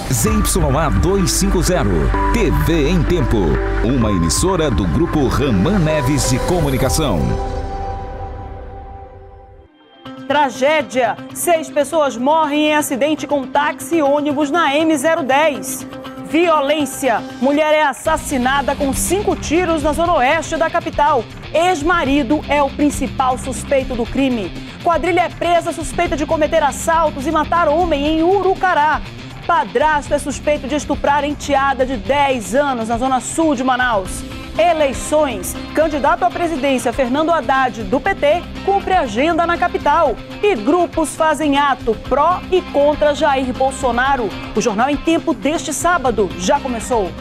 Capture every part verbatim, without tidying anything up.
Z Y A duzentos e cinquenta, T V em Tempo, uma emissora do Grupo Raman Neves de Comunicação. Tragédia! Seis pessoas morrem em acidente com táxi e ônibus na M zero dez. Violência! Mulher é assassinada com cinco tiros na zona oeste da capital. Ex-marido é o principal suspeito do crime. Quadrilha é presa suspeita de cometer assaltos e matar homem em Urucará. Padrasto é suspeito de estuprar enteada de dez anos na zona sul de Manaus. Eleições. Candidato à presidência Fernando Haddad, do P T, cumpre agenda na capital. E grupos fazem ato pró e contra Jair Bolsonaro. O Jornal em Tempo deste sábado já começou.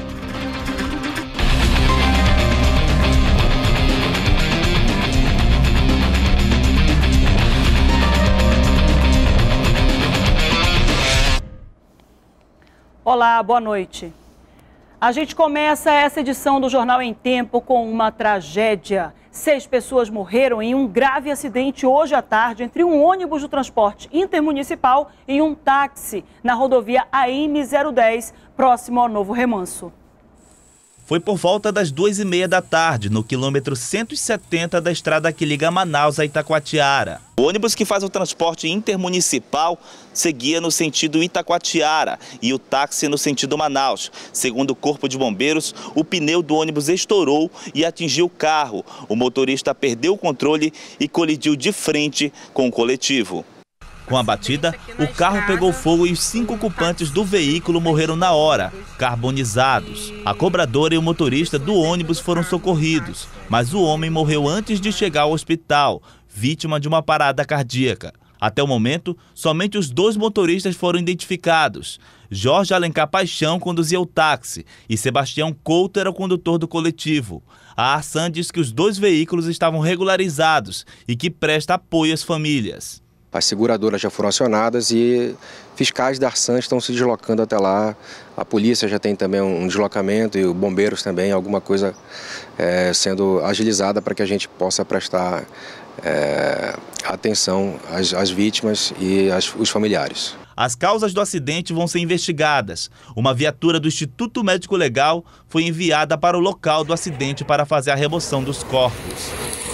Olá, boa noite. A gente começa essa edição do Jornal em Tempo com uma tragédia. Seis pessoas morreram em um grave acidente hoje à tarde entre um ônibus do transporte intermunicipal e um táxi na rodovia A M zero dez, próximo ao Novo Remanso. Foi por volta das duas e meia da tarde, no quilômetro cento e setenta da estrada que liga Manaus a Itacoatiara. O ônibus que faz o transporte intermunicipal seguia no sentido Itacoatiara e o táxi no sentido Manaus. Segundo o Corpo de Bombeiros, o pneu do ônibus estourou e atingiu o carro. O motorista perdeu o controle e colidiu de frente com o coletivo. Com a batida, o carro pegou fogo e os cinco ocupantes do veículo morreram na hora, carbonizados. A cobradora e o motorista do ônibus foram socorridos, mas o homem morreu antes de chegar ao hospital, vítima de uma parada cardíaca. Até o momento, somente os dois motoristas foram identificados. Jorge Alencar Paixão conduzia o táxi e Sebastião Couto era o condutor do coletivo. A Arsan diz que os dois veículos estavam regularizados e que presta apoio às famílias. As seguradoras já foram acionadas e fiscais da Arsan estão se deslocando até lá. A polícia já tem também um deslocamento e os bombeiros também, alguma coisa é, sendo agilizada para que a gente possa prestar é, atenção às, às vítimas e às, os familiares. As causas do acidente vão ser investigadas. Uma viatura do Instituto Médico Legal foi enviada para o local do acidente para fazer a remoção dos corpos.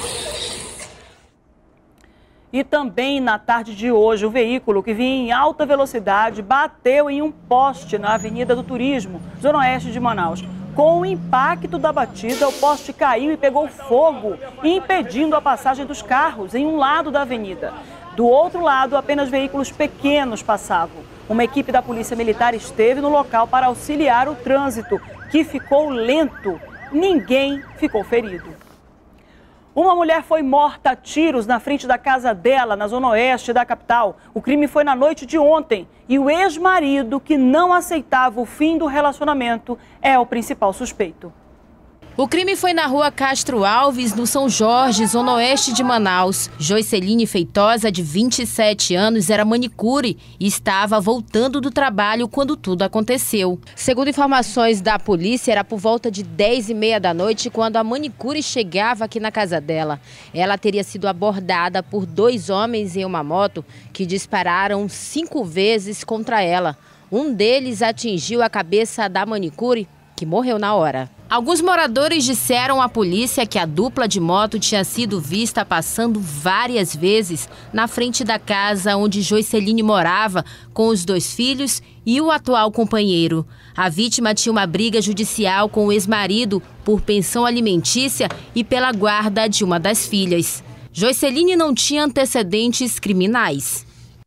E também na tarde de hoje, o veículo que vinha em alta velocidade bateu em um poste na Avenida do Turismo, zona oeste de Manaus. Com o impacto da batida, o poste caiu e pegou fogo, impedindo a passagem dos carros em um lado da avenida. Do outro lado, apenas veículos pequenos passavam. Uma equipe da Polícia Militar esteve no local para auxiliar o trânsito, que ficou lento. Ninguém ficou ferido. Uma mulher foi morta a tiros na frente da casa dela, na zona oeste da capital. O crime foi na noite de ontem e o ex-marido, que não aceitava o fim do relacionamento, é o principal suspeito. O crime foi na rua Castro Alves, no São Jorge, zona oeste de Manaus. Joiceline Feitosa, de vinte e sete anos, era manicure e estava voltando do trabalho quando tudo aconteceu. Segundo informações da polícia, era por volta de dez e meia da noite quando a manicure chegava aqui na casa dela. Ela teria sido abordada por dois homens em uma moto que dispararam cinco vezes contra ela. Um deles atingiu a cabeça da manicure, que morreu na hora. Alguns moradores disseram à polícia que a dupla de moto tinha sido vista passando várias vezes na frente da casa onde Joiceline morava com os dois filhos e o atual companheiro. A vítima tinha uma briga judicial com o ex-marido por pensão alimentícia e pela guarda de uma das filhas. Joiceline não tinha antecedentes criminais.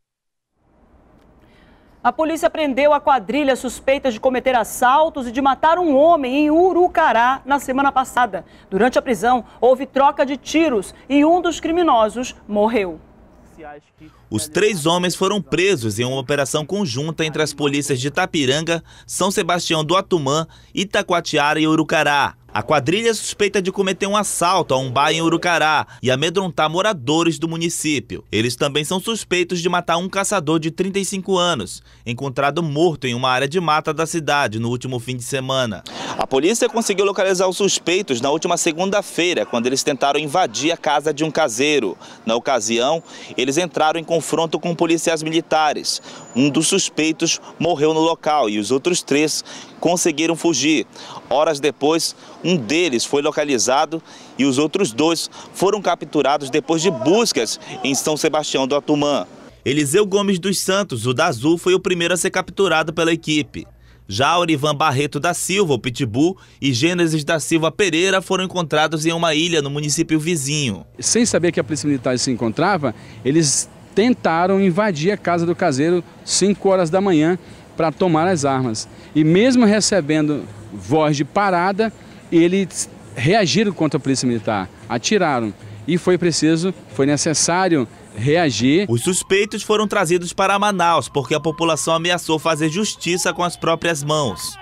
A polícia prendeu a quadrilha suspeita de cometer assaltos e de matar um homem em Urucará na semana passada. Durante a prisão, houve troca de tiros e um dos criminosos morreu. Os três homens foram presos em uma operação conjunta entre as polícias de Itapiranga, São Sebastião do Atumã, Itacoatiara e Urucará. A quadrilha é suspeita de cometer um assalto a um bar em Urucará e amedrontar moradores do município. Eles também são suspeitos de matar um caçador de trinta e cinco anos, encontrado morto em uma área de mata da cidade no último fim de semana. A polícia conseguiu localizar os suspeitos na última segunda-feira, quando eles tentaram invadir a casa de um caseiro. Na ocasião, eles entraram em confronto com policiais militares. Um dos suspeitos morreu no local e os outros três conseguiram fugir. Horas depois, um deles foi localizado e os outros dois foram capturados depois de buscas em São Sebastião do Atumã. Eliseu Gomes dos Santos, o da Azul, foi o primeiro a ser capturado pela equipe. Já Orivan Barreto da Silva, o Pitbull, e Gênesis da Silva Pereira foram encontrados em uma ilha no município vizinho. Sem saber que a polícia militar se encontrava, eles tentaram invadir a casa do caseiro cinco horas da manhã para tomar as armas. E mesmo recebendo voz de parada, eles reagiram contra a polícia militar, atiraram. E foi preciso, foi necessário reagir. Os suspeitos foram trazidos para Manaus porque a população ameaçou fazer justiça com as próprias mãos.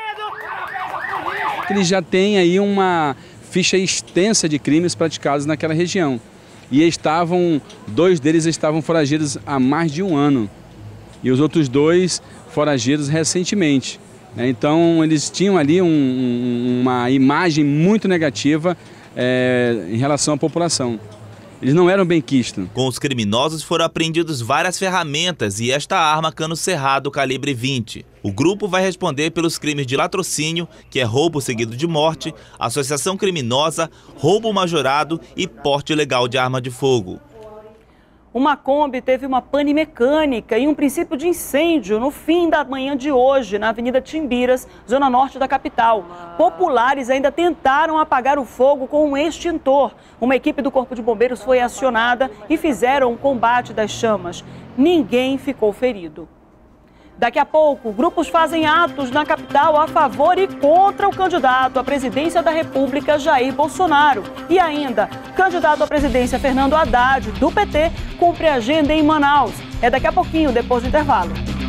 Eles já têm aí uma ficha extensa de crimes praticados naquela região. E estavam, dois deles estavam foragidos há mais de um ano. E os outros dois foragidos recentemente. Então eles tinham ali um, uma imagem muito negativa é, em relação à população. Eles não eram benquistos. Com os criminosos foram apreendidos várias ferramentas e esta arma cano cerrado calibre vinte. O grupo vai responder pelos crimes de latrocínio, que é roubo seguido de morte, associação criminosa, roubo majorado e porte ilegal de arma de fogo. Uma Kombi teve uma pane mecânica e um princípio de incêndio no fim da manhã de hoje, na Avenida Timbiras, zona norte da capital. Populares ainda tentaram apagar o fogo com um extintor. Uma equipe do Corpo de Bombeiros foi acionada e fizeram um combate das chamas. Ninguém ficou ferido. Daqui a pouco, grupos fazem atos na capital a favor e contra o candidato à presidência da República, Jair Bolsonaro. E ainda, candidato à presidência Fernando Haddad, do P T, cumpre agenda em Manaus. É daqui a pouquinho, depois do intervalo.